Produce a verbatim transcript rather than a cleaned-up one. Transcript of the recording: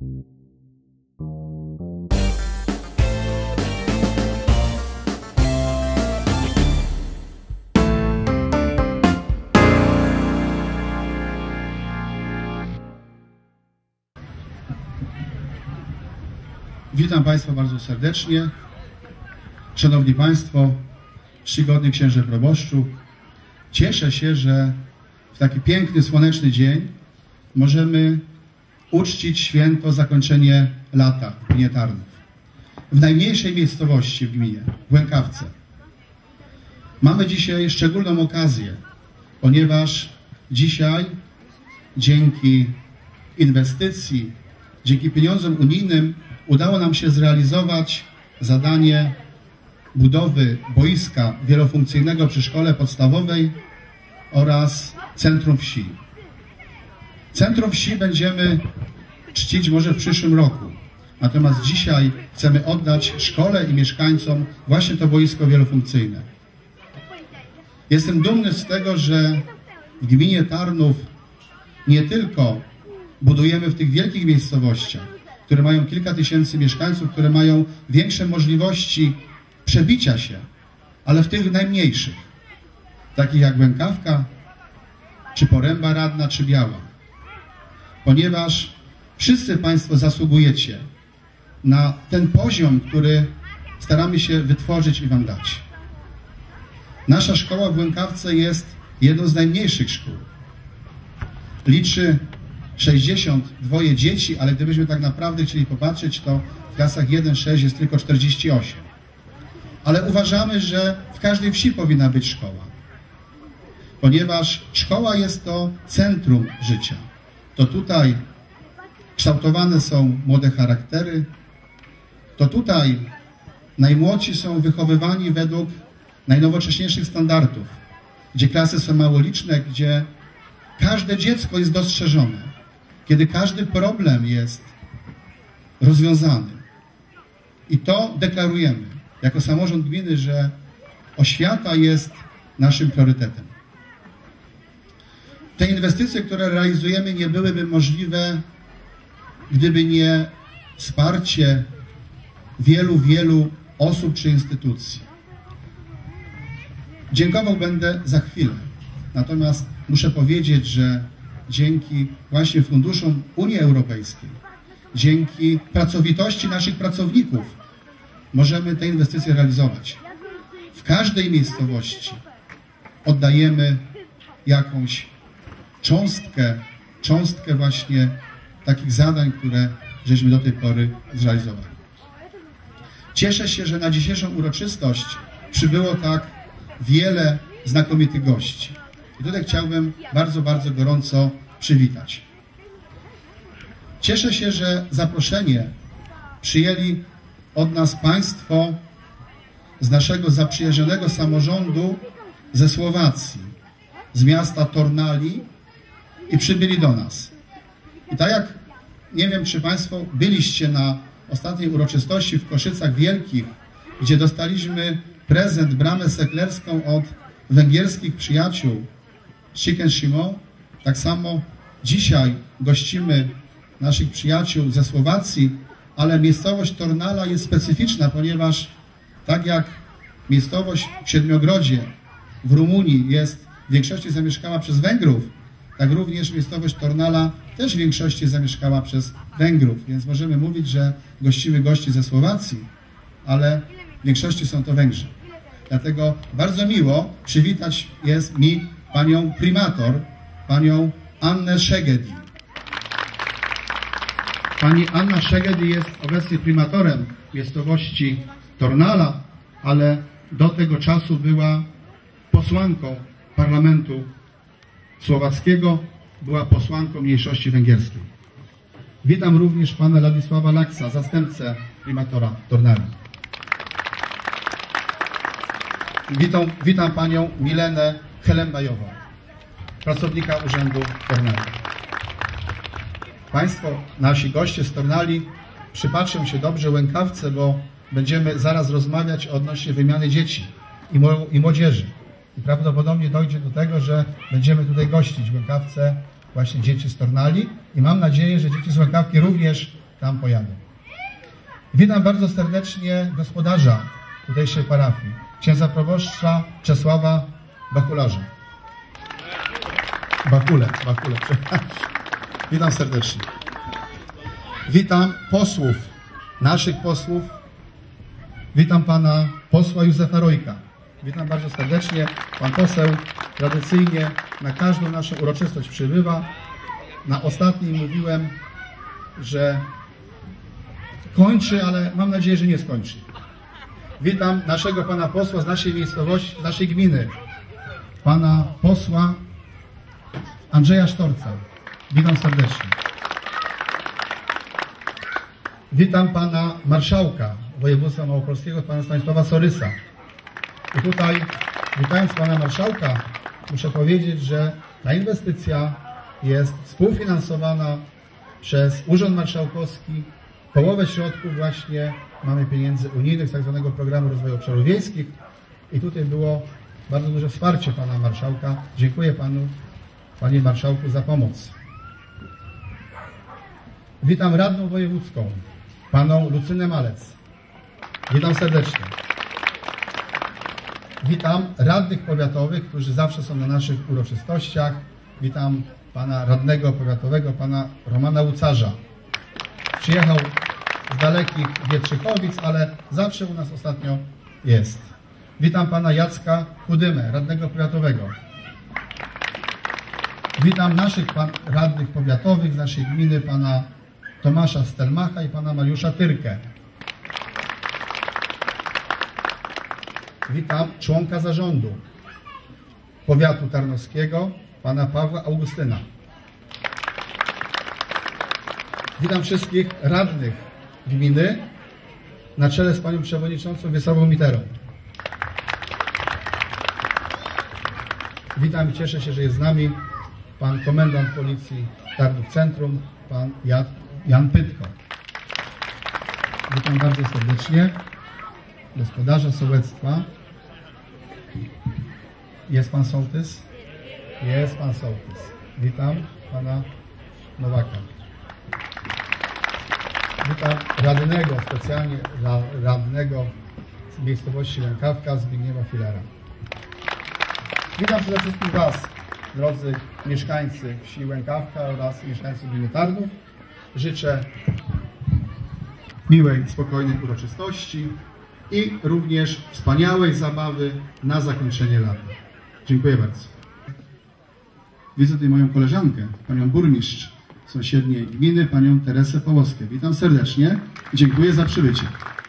Witam Państwa bardzo serdecznie. Szanowni Państwo, czcigodny księże proboszczu, cieszę się, że w taki piękny, słoneczny dzień możemy uczcić święto zakończenie lata w gminie Tarnów. W najmniejszej miejscowości w gminie, w Łękawce. Mamy dzisiaj szczególną okazję, ponieważ dzisiaj dzięki inwestycji, dzięki pieniądzom unijnym udało nam się zrealizować zadanie budowy boiska wielofunkcyjnego przy szkole podstawowej oraz centrum wsi. Centrum wsi będziemy czcić może w przyszłym roku. Natomiast dzisiaj chcemy oddać szkole i mieszkańcom właśnie to boisko wielofunkcyjne. Jestem dumny z tego, że w gminie Tarnów nie tylko budujemy w tych wielkich miejscowościach, które mają kilka tysięcy mieszkańców, które mają większe możliwości przebicia się, ale w tych najmniejszych, takich jak Łękawka, czy Poręba Radna, czy Biała. Ponieważ wszyscy Państwo zasługujecie na ten poziom, który staramy się wytworzyć i Wam dać. Nasza szkoła w Łękawce jest jedną z najmniejszych szkół. Liczy sześćdziesiąt dwa dzieci, ale gdybyśmy tak naprawdę chcieli popatrzeć, to w klasach jeden sześć jest tylko czterdzieści osiem. Ale uważamy, że w każdej wsi powinna być szkoła. Ponieważ szkoła jest to centrum życia. To tutaj kształtowane są młode charaktery, to tutaj najmłodsi są wychowywani według najnowocześniejszych standardów, gdzie klasy są mało liczne, gdzie każde dziecko jest dostrzeżone, kiedy każdy problem jest rozwiązany. I to deklarujemy jako samorząd gminy, że oświata jest naszym priorytetem. Te inwestycje, które realizujemy, nie byłyby możliwe, gdyby nie wsparcie wielu, wielu osób czy instytucji. Dziękował będę za chwilę. Natomiast muszę powiedzieć, że dzięki właśnie funduszom Unii Europejskiej, dzięki pracowitości naszych pracowników możemy te inwestycje realizować. W każdej miejscowości oddajemy jakąś cząstkę, cząstkę właśnie takich zadań, które żeśmy do tej pory zrealizowali. Cieszę się, że na dzisiejszą uroczystość przybyło tak wiele znakomitych gości. I tutaj chciałbym bardzo, bardzo gorąco przywitać. Cieszę się, że zaproszenie przyjęli od nas Państwo z naszego zaprzyjaźnionego samorządu ze Słowacji, z miasta Tornali i przybyli do nas. I tak jak, nie wiem, czy Państwo byliście na ostatniej uroczystości w Koszycach Wielkich, gdzie dostaliśmy prezent, bramę seklerską od węgierskich przyjaciół Chicken Shimo, tak samo dzisiaj gościmy naszych przyjaciół ze Słowacji, ale miejscowość Tornala jest specyficzna, ponieważ tak jak miejscowość w Siedmiogrodzie w Rumunii jest w większości zamieszkała przez Węgrów, tak również miejscowość Tornala też w większości zamieszkała przez Węgrów, więc możemy mówić, że gościmy gości ze Słowacji, ale w większości są to Węgrzy. Dlatego bardzo miło przywitać jest mi panią prymator, panią Annę Szegedi. Pani Anna Szegedi jest obecnie prymatorem miejscowości Tornala, ale do tego czasu była posłanką parlamentu słowackiego, była posłanką mniejszości węgierskiej. Witam również pana Ladisława Laksa, zastępcę prymatora Tornali. Witam, witam panią Milenę Helembajową, pracownika Urzędu Tornali. Państwo, nasi goście z Tornali, przypatrzą się dobrze Łękawce, bo będziemy zaraz rozmawiać odnośnie wymiany dzieci i młodzieży. I prawdopodobnie dojdzie do tego, że będziemy tutaj gościć w Łękawce właśnie dzieci z Tornali i mam nadzieję, że dzieci z Łękawki również tam pojadę. Witam bardzo serdecznie gospodarza tutejszej parafii, księdza proboszcza Czesława Bakularza. Bakule, Bakule, przepraszam. Witam serdecznie. Witam posłów, naszych posłów. Witam pana posła Józefa Rojka. Witam bardzo serdecznie. Pan poseł tradycyjnie na każdą naszą uroczystość przybywa. Na ostatniej mówiłem, że kończy, ale mam nadzieję, że nie skończy. Witam naszego pana posła z naszej miejscowości, z naszej gminy. Pana posła Andrzeja Sztorca. Witam serdecznie. Witam pana marszałka województwa małopolskiego, pana Stanisława Sorysa. I tutaj, witając pana marszałka, muszę powiedzieć, że ta inwestycja jest współfinansowana przez Urząd Marszałkowski. Połowę środków właśnie mamy pieniędzy unijnych z tak zwanego Programu Rozwoju Obszarów Wiejskich. I tutaj było bardzo duże wsparcie pana marszałka. Dziękuję panu, panie marszałku, za pomoc. Witam radną wojewódzką, panią Lucynę Malec. Witam serdecznie. Witam radnych powiatowych, którzy zawsze są na naszych uroczystościach. Witam pana radnego powiatowego, pana Romana Łucarza. Przyjechał z dalekich Wietrzychowic, ale zawsze u nas ostatnio jest. Witam pana Jacka Chudymę, radnego powiatowego. Witam naszych pan, radnych powiatowych z naszej gminy, pana Tomasza Stelmacha i pana Mariusza Tyrkę. Witam członka zarządu powiatu tarnowskiego, pana Pawła Augustyna. Witam wszystkich radnych gminy na czele z panią przewodniczącą Wiesławą Miterą. Witam i cieszę się, że jest z nami pan komendant policji Tarnów Centrum, pan Jan, Jan Pytko. Witam bardzo serdecznie gospodarza sołectwa. Jest pan sołtys? Jest pan sołtys. Witam pana Nowaka. Witam radnego, specjalnie radnego z miejscowości Łękawka, Zbigniewa Filera. Witam przede wszystkim was, drodzy mieszkańcy wsi Łękawka oraz mieszkańcy gminy Tarnów. Życzę miłej, spokojnej uroczystości i również wspaniałej zabawy na zakończenie lata. Dziękuję bardzo. Widzę tutaj moją koleżankę, panią burmistrz sąsiedniej gminy, panią Teresę Połoskę. Witam serdecznie i dziękuję za przybycie.